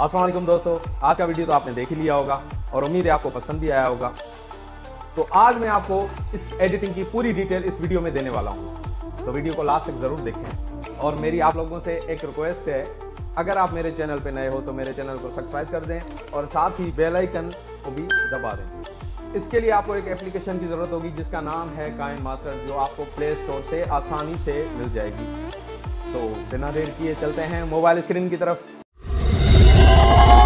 अस्सलाम वालेकुम दोस्तों, आज का वीडियो तो आपने देख ही लिया होगा और उम्मीद है आपको पसंद भी आया होगा। तो आज मैं आपको इस एडिटिंग की पूरी डिटेल इस वीडियो में देने वाला हूँ, तो वीडियो को लास्ट तक ज़रूर देखें। और मेरी आप लोगों से एक रिक्वेस्ट है, अगर आप मेरे चैनल पे नए हो तो मेरे चैनल को सब्सक्राइब कर दें और साथ ही बेल आइकन को भी दबा दें। इसके लिए आपको एक एप्लीकेशन की ज़रूरत होगी जिसका नाम है kinemaster, जो आपको प्ले स्टोर से आसानी से मिल जाएगी। तो बिना देर किए चलते हैं मोबाइल स्क्रीन की तरफ।